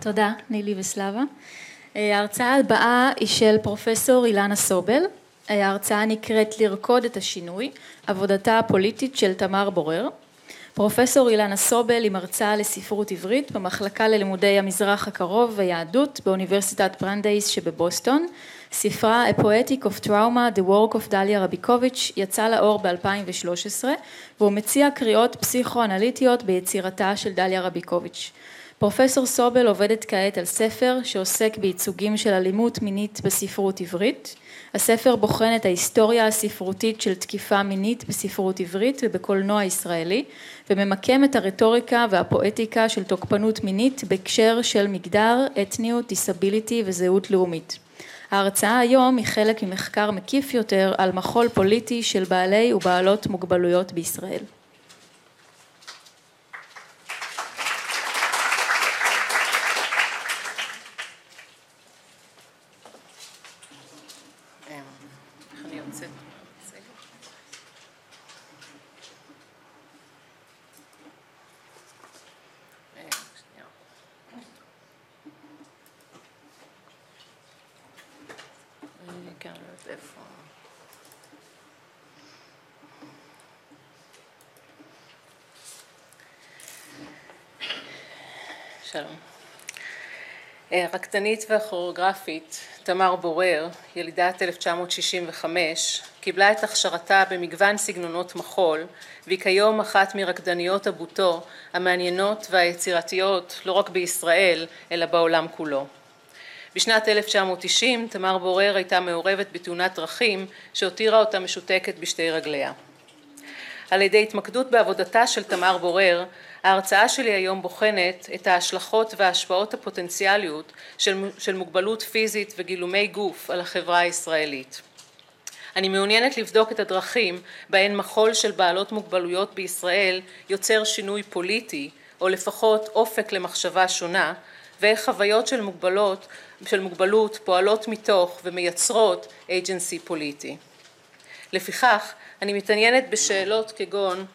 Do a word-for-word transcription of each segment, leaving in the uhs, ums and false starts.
תודה, נילי וסלאבה. ההרצאה הבאה היא של פרופסור אילנה סובל. ההרצאה נקראת לרקוד את השינוי, עבודתה הפוליטית של תמר בורר. פרופסור אילנה סובל היא מרצה לספרות עברית במחלקה ללימודי המזרח הקרוב ויהדות באוניברסיטת ברנדייס שבבוסטון. ספרה A Poetic of Trauma, The Work of דליה רביקוביץ' יצא לאור ב-אלפיים ושלוש עשרה, והוא מציע קריאות פסיכואנליטיות ביצירתה של דליה רביקוביץ'. פרופסור סובל עובדת כעת על ספר שעוסק בייצוגים של אלימות מינית בספרות עברית. הספר בוחן את ההיסטוריה הספרותית של תקיפה מינית בספרות עברית ובקולנוע ישראלי, וממקם את הרטוריקה והפואטיקה של תוקפנות מינית בהקשר של מגדר, אתניות, דיסביליטי וזהות לאומית. ההרצאה היום היא חלק ממחקר מקיף יותר על מחול פוליטי של בעלי ובעלות מוגבלויות בישראל. שלום. הרקדנית והכוריאוגרפית תמר בורר, ילידת אלף תשע מאות שישים וחמש, קיבלה את הכשרתה במגוון סגנונות מחול, והיא כיום אחת מרקדניות הבוטו המעניינות והיצירתיות לא רק בישראל, אלא בעולם כולו. בשנת אלף תשע מאות תשעים תמר בורר הייתה מעורבת בתאונת דרכים שהותירה אותה משותקת בשתי רגליה. על ידי התמקדות בעבודתה של תמר בורר, ההרצאה שלי היום בוחנת את ההשלכות וההשפעות הפוטנציאליות של, של מוגבלות פיזית וגילומי גוף על החברה הישראלית. אני מעוניינת לבדוק את הדרכים בהן מחול של בעלות מוגבלויות בישראל יוצר שינוי פוליטי, או לפחות אופק למחשבה שונה, ואיך חוויות של מוגבלות, של מוגבלות פועלות מתוך ומייצרות אייג'נסי פוליטי. לפיכך, אני מתעניינת בשאלות כגון,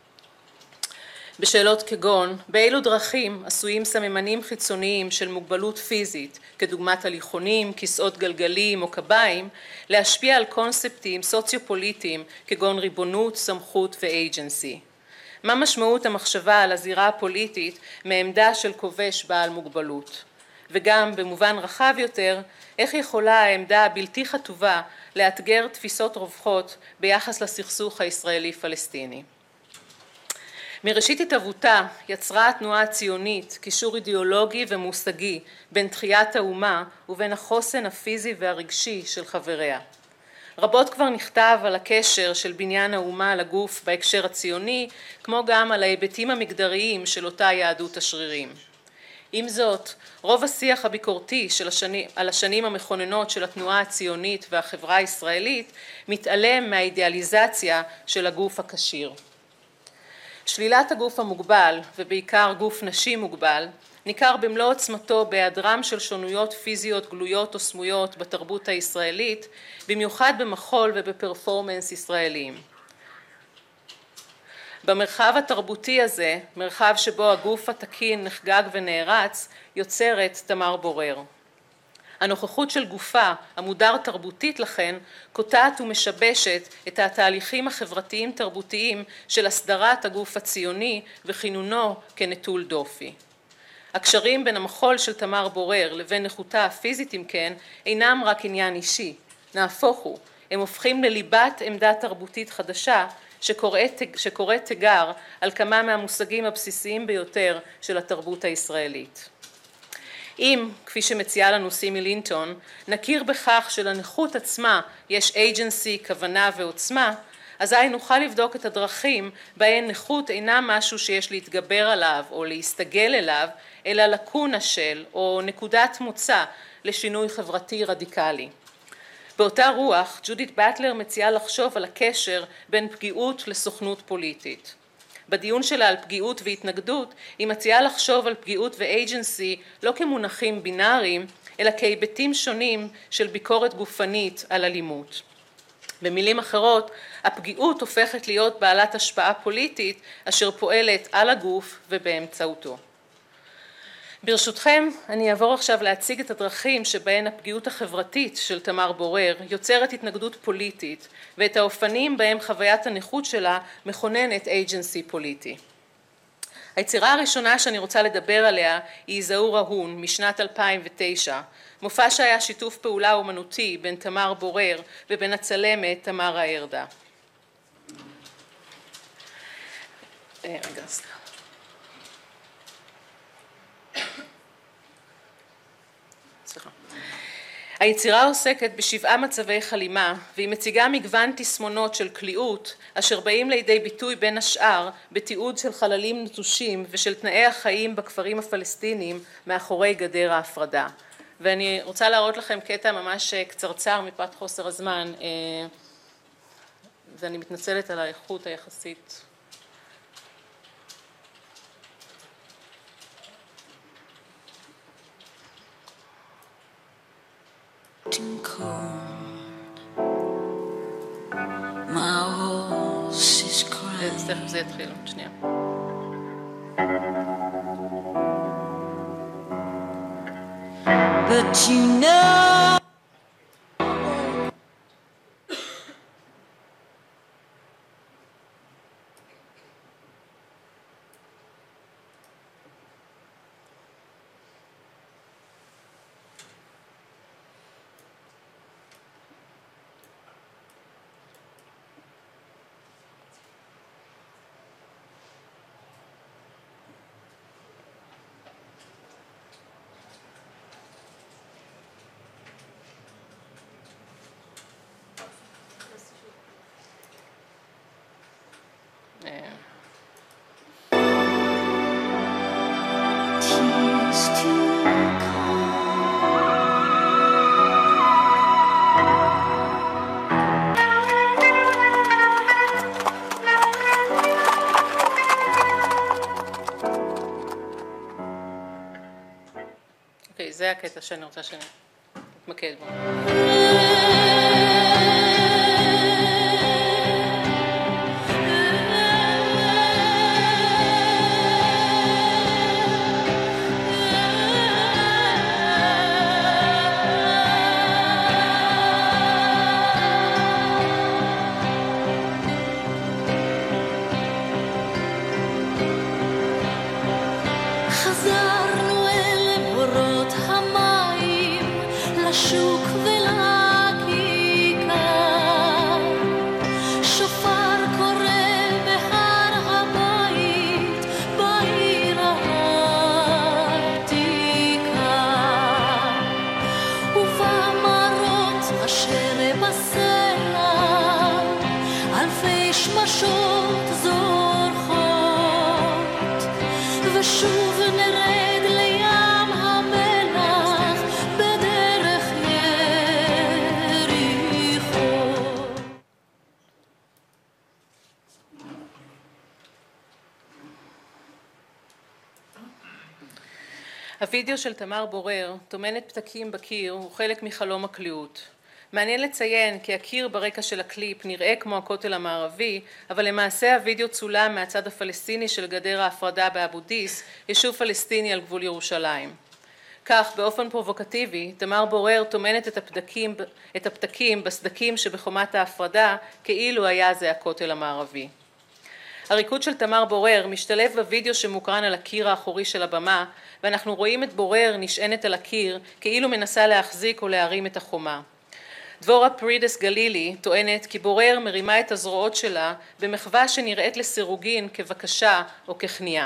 בשאלות כגון, באילו דרכים עשויים סממנים חיצוניים של מוגבלות פיזית, כדוגמת הליכונים, כיסאות גלגלים או קביים, להשפיע על קונספטים סוציו-פוליטיים כגון ריבונות, סמכות ואייג'נסי. מה משמעות המחשבה על הזירה הפוליטית מעמדה של כובש בעל מוגבלות? וגם במובן רחב יותר, איך יכולה העמדה הבלתי חטובה לאתגר תפיסות רווחות ביחס לסכסוך הישראלי-פלסטיני? מראשית התהוותה יצרה התנועה הציונית קישור אידיאולוגי ומושגי בין תחיית האומה ובין החוסן הפיזי והרגשי של חבריה. רבות כבר נכתב על הקשר של בניין האומה לגוף בהקשר הציוני, כמו גם על ההיבטים המגדריים של אותה יהדות השרירים. עם זאת, רוב השיח הביקורתי של השני, על השנים המכוננות של התנועה הציונית והחברה הישראלית מתעלם מהאידיאליזציה של הגוף הקשיר. שלילת הגוף המוגבל, ובעיקר גוף נשי מוגבל, ניכר במלוא עוצמתו בהיעדרם של שונויות פיזיות גלויות או סמויות בתרבות הישראלית, במיוחד במחול ובפרפורמנס ישראליים. במרחב התרבותי הזה, מרחב שבו הגוף התקין נחגג ונערץ, יוצרת תמר בורר. הנוכחות של גופה, המודר תרבותית לכן, קוטעת ומשבשת את התהליכים החברתיים תרבותיים של הסדרת הגוף הציוני וכינונו כנטול דופי. הקשרים בין המחול של תמר בורר לבין נכותה הפיזית אם כן, אינם רק עניין אישי, נהפוך הוא, הם הופכים לליבת עמדה תרבותית חדשה שקוראת, שקוראת תיגר על כמה מהמושגים הבסיסיים ביותר של התרבות הישראלית. אם, כפי שמציעה לנו סימי לינטון, נכיר בכך שלנכות עצמה יש אייג'נסי, כוונה ועוצמה, אזי נוכל לבדוק את הדרכים בהן נכות אינה משהו שיש להתגבר עליו או להסתגל אליו, אלא לקונה של או נקודת מוצא לשינוי חברתי רדיקלי. באותה רוח, ג'ודית באטלר מציעה לחשוב על הקשר בין פגיעות לסוכנות פוליטית. בדיון שלה על פגיעות והתנגדות, היא מציעה לחשוב על פגיעות ואייג'נסי לא כמונחים בינאריים, אלא כהיבטים שונים של ביקורת גופנית על אלימות. במילים אחרות, הפגיעות הופכת להיות בעלת השפעה פוליטית אשר פועלת על הגוף ובאמצעותו. ברשותכם, אני אעבור עכשיו להציג את הדרכים שבהן הפגיעות החברתית של תמר בורר יוצרת התנגדות פוליטית, ואת האופנים בהם חוויית הנכות שלה מכוננת אייג'נסי פוליטי. היצירה הראשונה שאני רוצה לדבר עליה היא זהור ההון משנת אלפיים ותשע, מופע שהיה שיתוף פעולה אומנותי בין תמר בורר ובין הצלמת תמר הארדה. רגע, סליחה. סליחה. היצירה עוסקת בשבעה מצבי חלימה, והיא מציגה מגוון תסמונות של כליאות, אשר באים לידי ביטוי בין השאר בתיעוד של חללים נטושים ושל תנאי החיים בכפרים הפלסטיניים מאחורי גדר ההפרדה. ואני רוצה להראות לכם קטע ממש קצרצר מפאת חוסר הזמן, ואני מתנצלת על האיכות היחסית. תכף זה יתחיל, שנייה. But you know אוקיי, זה הקטע שאני רוצה שנתמקד בו. הווידאו של תמר בורר, טומנת פתקים בקיר, הוא חלק מחלום הכליאות. מעניין לציין כי הקיר ברקע של הקליפ נראה כמו הכותל המערבי, אבל למעשה הווידאו צולם מהצד הפלסטיני של גדר ההפרדה באבו דיס, יישוב פלסטיני על גבול ירושלים. כך, באופן פרובוקטיבי, תמר בורר טומנת את הפתקים, את הפתקים בסדקים שבחומת ההפרדה, כאילו היה זה הכותל המערבי. הריקוד של תמר בורר משתלב בווידאו שמוקרן על הקיר האחורי של הבמה, ואנחנו רואים את בורר נשענת על הקיר, כאילו מנסה להחזיק או להרים את החומה. דבורה פרידס גלילי טוענת כי בורר מרימה את הזרועות שלה במחווה שנראית לסירוגין כבקשה או ככניעה.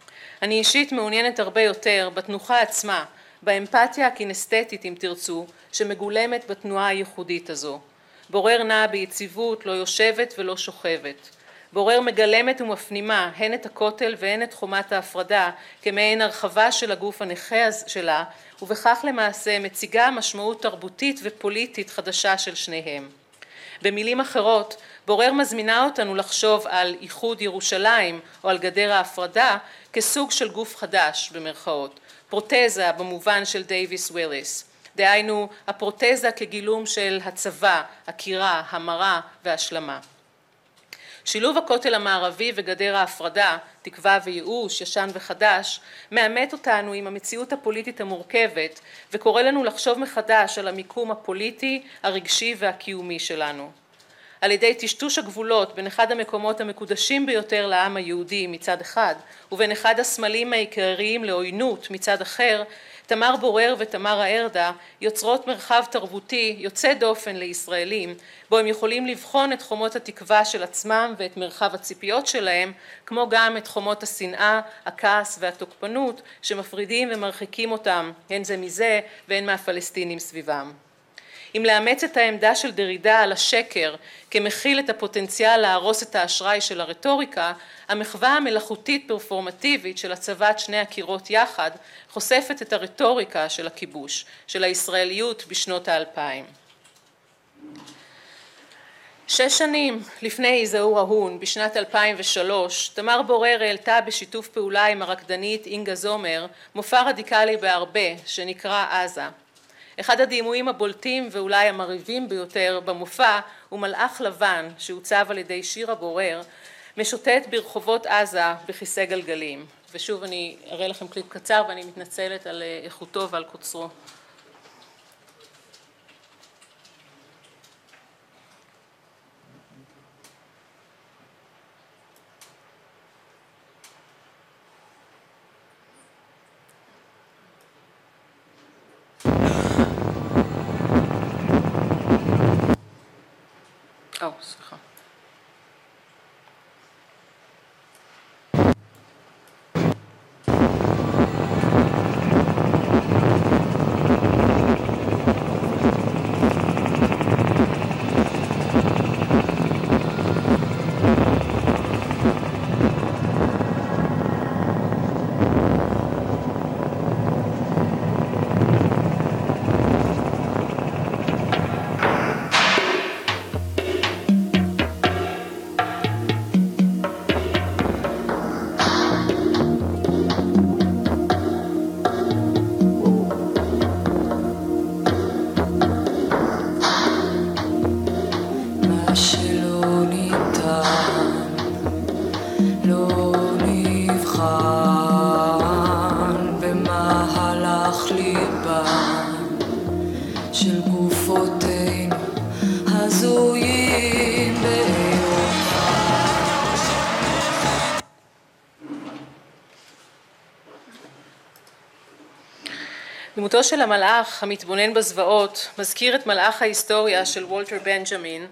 אני אישית מעוניינת הרבה יותר בתנוחה עצמה, באמפתיה הקינסתטית אם תרצו, שמגולמת בתנועה הייחודית הזו. בורר נעה ביציבות, לא יושבת ולא שוכבת. בורר מגלמת ומפנימה הן את הכותל והן את חומת ההפרדה כמעין הרחבה של הגוף הנכה שלה, ובכך למעשה מציגה משמעות תרבותית ופוליטית חדשה של שניהם. במילים אחרות, בורר מזמינה אותנו לחשוב על איחוד ירושלים או על גדר ההפרדה כסוג של גוף חדש במרכאות, פרוטזה במובן של דייוויס וויליס. דהיינו, הפרוטזה כגילום של הצבא, הקירה, המרה והשלמה. שילוב הכותל המערבי וגדר ההפרדה, תקווה וייאוש, ישן וחדש, מאמת אותנו עם המציאות הפוליטית המורכבת וקורא לנו לחשוב מחדש על המיקום הפוליטי, הרגשי והקיומי שלנו. על ידי טשטוש הגבולות בין אחד המקומות המקודשים ביותר לעם היהודי מצד אחד ובין אחד הסמלים העיקריים לעוינות מצד אחר, תמר בורר ותמר הארדה יוצרות מרחב תרבותי יוצא דופן לישראלים, בו הם יכולים לבחון את חומות התקווה של עצמם ואת מרחב הציפיות שלהם, כמו גם את חומות השנאה, הכעס והתוקפנות שמפרידים ומרחיקים אותם, הן זה מזה והן מהפלסטינים סביבם. אם לאמץ את העמדה של דרידה על השקר כמכיל את הפוטנציאל להרוס את האשראי של הרטוריקה, המחווה המלאכותית פרפורמטיבית של הצבת שני הקירות יחד חושפת את הרטוריקה של הכיבוש, של הישראליות בשנות האלפיים. שש שנים לפני זהור ההון, בשנת אלפיים ושלוש, תמר בורר העלתה בשיתוף פעולה עם הרקדנית אינגה זומר מופע רדיקלי בהרבה שנקרא עזה. אחד הדימויים הבולטים ואולי המרהיבים ביותר במופע הוא מלאך לבן שהוצב על ידי שירה בורר, משוטט ברחובות עזה בכיסא גלגלים. ושוב אני אראה לכם קליפ קצר ואני מתנצלת על איכותו ועל קוצרו. או, סליחה. דמותו של המלאך המתבונן בזוועות מזכיר את מלאך ההיסטוריה של וולטר בנג'מין.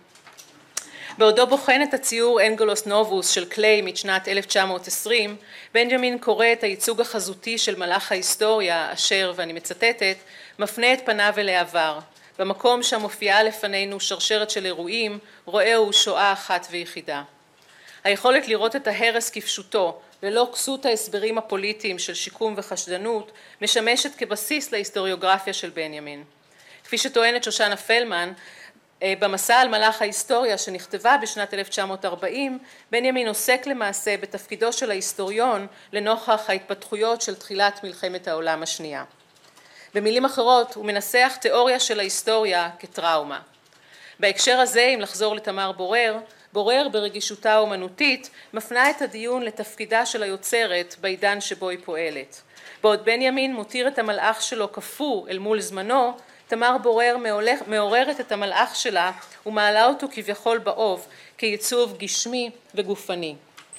בעודו בוחן את הציור אנגלוס נובוס של קליי משנת אלף תשע מאות עשרים, בנג'מין קורא את הייצוג החזותי של מלאך ההיסטוריה אשר, ואני מצטטת, מפנה את פניו אל העבר. במקום שם מופיעה לפנינו שרשרת של אירועים, רואהו שואה אחת ויחידה. היכולת לראות את ההרס כפשוטו, ללא כסות ההסברים הפוליטיים של שיקום וחשדנות, משמשת כבסיס להיסטוריוגרפיה של בנימין. כפי שטוענת שושנה פלמן, במסע על מלאך ההיסטוריה שנכתבה בשנת אלף תשע מאות ארבעים, בנימין עוסק למעשה בתפקידו של ההיסטוריון לנוכח ההתפתחויות של תחילת מלחמת העולם השנייה. במילים אחרות, הוא מנסח תיאוריה של ההיסטוריה כטראומה. בהקשר הזה, אם לחזור לתמר בורר, בורר ברגישותה האומנותית מפנה את הדיון לתפקידה של היוצרת בעידן שבו היא פועלת. בעוד בנימין מותיר את המלאך שלו כפור אל מול זמנו, תמר בורר מעוררת את המלאך שלה ומעלה אותו כביכול באוב כייצוב גשמי וגופני.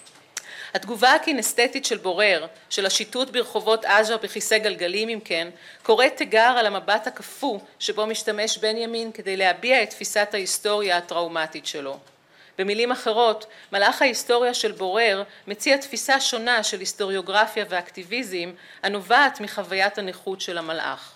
התגובה הקינסתטית של בורר, של השיטוט ברחובות עזה בכיסא גלגלים אם כן, קוראת תיגר על המבט הכפו שבו משתמש בנימין כדי להביע את תפיסת ההיסטוריה הטראומטית שלו. במילים אחרות, מלאך ההיסטוריה של בורר מציע תפיסה שונה של היסטוריוגרפיה ואקטיביזם הנובעת מחוויית הנכות של המלאך.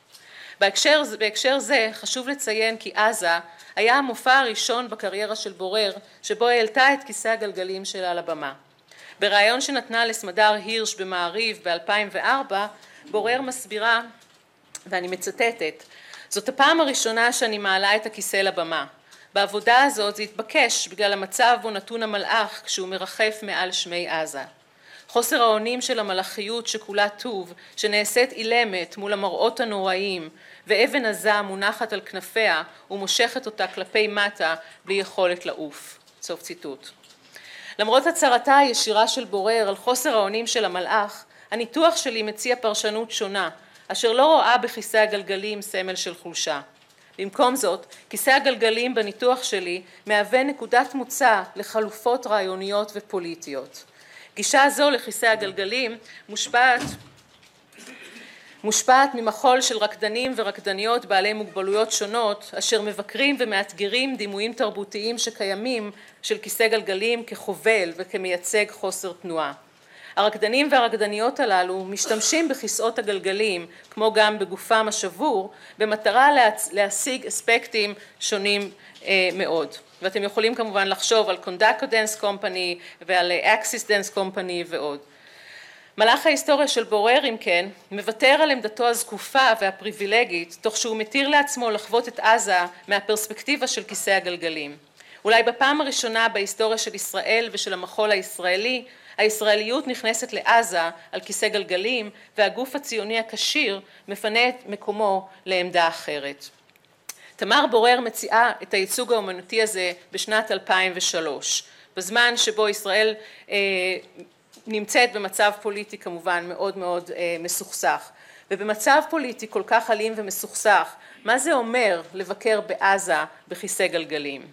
בהקשר, בהקשר זה חשוב לציין כי עזה היה המופע הראשון בקריירה של בורר שבו העלתה את כיסא הגלגלים שלה על הבמה. בריאיון שנתנה לסמדר הירש במעריב ב-אלפיים וארבע, בורר מסבירה, ואני מצטטת, זאת הפעם הראשונה שאני מעלה את הכיסא לבמה. בעבודה הזאת זה התבקש בגלל המצב בו נתון המלאך כשהוא מרחף מעל שמי עזה. חוסר האונים של המלאכיות שכולה טוב, שנעשית אילמת מול המראות הנוראים, ואבן עזה מונחת על כנפיה ומושכת אותה כלפי מטה בלי יכולת לעוף. סוף ציטוט. למרות הצהרתה הישירה של בורר על חוסר האונים של המלאך, הניתוח שלי מציע פרשנות שונה, אשר לא רואה בכיסא הגלגלים סמל של חולשה. במקום זאת, כיסא הגלגלים בניתוח שלי מהווה נקודת מוצא לחלופות רעיוניות ופוליטיות. גישה זו לכיסא הגלגלים מושפעת, מושפעת ממחול של רקדנים ורקדניות בעלי מוגבלויות שונות, אשר מבקרים ומאתגרים דימויים תרבותיים שקיימים של כיסא גלגלים כחובל וכמייצג חוסר תנועה. הרקדנים והרקדניות הללו משתמשים בכיסאות הגלגלים, כמו גם בגופם השבור, במטרה להשיג אספקטים שונים אה, מאוד. ואתם יכולים כמובן לחשוב על קונדקו דנס קומפני ועל אקסיס דנס קומפני ועוד. מלאך ההיסטוריה של בורר, אם כן, מוותר על עמדתו הזקופה והפריבילגית, תוך שהוא מתיר לעצמו לחוות את עזה מהפרספקטיבה של כיסא הגלגלים. אולי בפעם הראשונה בהיסטוריה של ישראל ושל המחול הישראלי, הישראליות נכנסת לעזה על כיסא גלגלים, והגוף הציוני הקשיר מפנה את מקומו לעמדה אחרת. תמר בורר מציעה את הייצוג האומנותי הזה בשנת אלפיים ושלוש, בזמן שבו ישראל אה, נמצאת במצב פוליטי כמובן מאוד מאוד אה, מסוכסך. ובמצב פוליטי כל כך אלים ומסוכסך, מה זה אומר לבקר בעזה בכיסא גלגלים?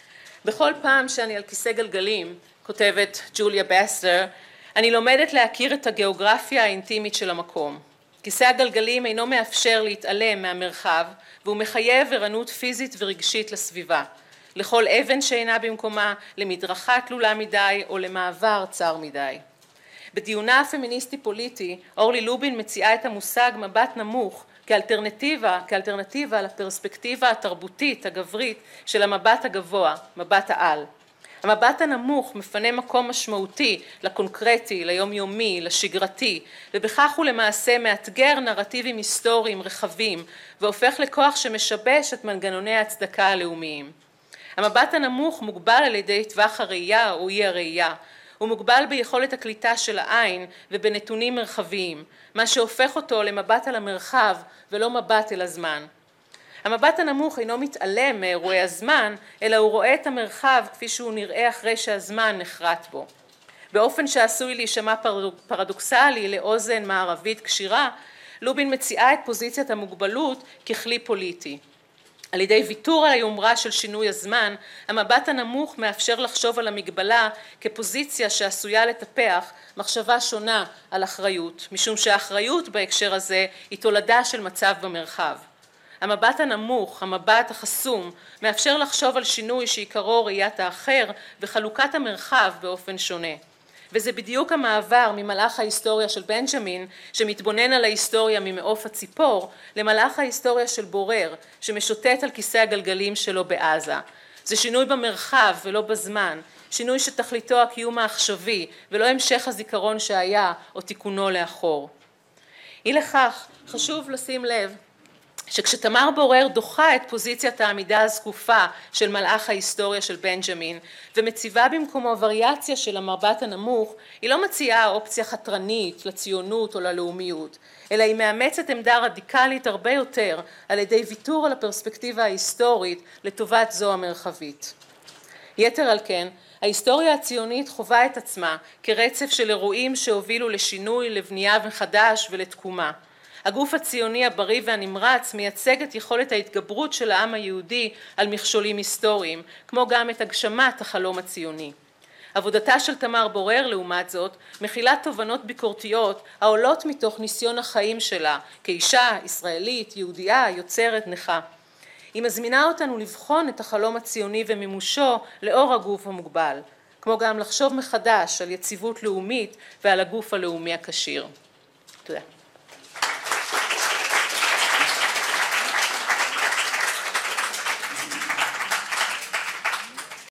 בכל פעם שאני על כיסא גלגלים, כותבת ג'וליה בסטר, אני לומדת להכיר את הגיאוגרפיה האינטימית של המקום. כיסא הגלגלים אינו מאפשר להתעלם מהמרחב, והוא מחייב ערנות פיזית ורגשית לסביבה, לכל אבן שאינה במקומה, למדרכה תלולה מדי או למעבר צר מדי. בדיונה הפמיניסטי פוליטי, אורלי לובין מציעה את המושג מבט נמוך כאלטרנטיבה, כאלטרנטיבה לפרספקטיבה התרבותית, הגברית, של המבט הגבוה, מבט העל. המבט הנמוך מפנה מקום משמעותי לקונקרטי, ליומיומי, לשגרתי, ובכך הוא למעשה מאתגר נרטיבים היסטוריים רחבים, והופך לכוח שמשבש את מנגנוני ההצדקה הלאומיים. המבט הנמוך מוגבל על ידי טווח הראייה או אי הראייה, הוא מוגבל ביכולת הקליטה של העין ובנתונים מרחביים, מה שהופך אותו למבט על המרחב ולא מבט אל הזמן. המבט הנמוך אינו מתעלם מאירועי הזמן, אלא הוא רואה את המרחב כפי שהוא נראה אחרי שהזמן נחרט בו. באופן שעשוי להישמע פרדוקסלי לאוזן מערבית קשירה, לובין מציעה את פוזיציית המוגבלות ככלי פוליטי. על ידי ויתור על היומרה של שינוי הזמן, המבט הנמוך מאפשר לחשוב על המגבלה כפוזיציה שעשויה לטפח מחשבה שונה על אחריות, משום שהאחריות בהקשר הזה היא תולדה של מצב במרחב. המבט הנמוך, המבט החסום, מאפשר לחשוב על שינוי שעיקרו ראיית האחר וחלוקת המרחב באופן שונה. וזה בדיוק המעבר ממלאך ההיסטוריה של בנג'מין, שמתבונן על ההיסטוריה ממעוף הציפור, למלאך ההיסטוריה של בורר, שמשוטט על כיסא הגלגלים שלו בעזה. זה שינוי במרחב ולא בזמן, שינוי שתכליתו הקיום העכשווי, ולא המשך הזיכרון שהיה או תיקונו לאחור. אי לכך, חשוב לשים לב, שכשתמר בורר דוחה את פוזיציית העמידה הזקופה של מלאך ההיסטוריה של בנג'מין ומציבה במקומו וריאציה של המבט הנמוך, היא לא מציעה אופציה חתרנית לציונות או ללאומיות, אלא היא מאמצת עמדה רדיקלית הרבה יותר על ידי ויתור על הפרספקטיבה ההיסטורית לטובת זו המרחבית. יתר על כן, ההיסטוריה הציונית חובה את עצמה כרצף של אירועים שהובילו לשינוי, לבנייה מחדש ולתקומה. הגוף הציוני הבריא והנמרץ מייצג את יכולת ההתגברות של העם היהודי על מכשולים היסטוריים, כמו גם את הגשמת החלום הציוני. עבודתה של תמר בורר, לעומת זאת, מכילה תובנות ביקורתיות העולות מתוך ניסיון החיים שלה, כאישה, ישראלית, יהודייה, יוצרת, נכה. היא מזמינה אותנו לבחון את החלום הציוני ומימושו לאור הגוף המוגבל, כמו גם לחשוב מחדש על יציבות לאומית ועל הגוף הלאומי הקשיר. תודה.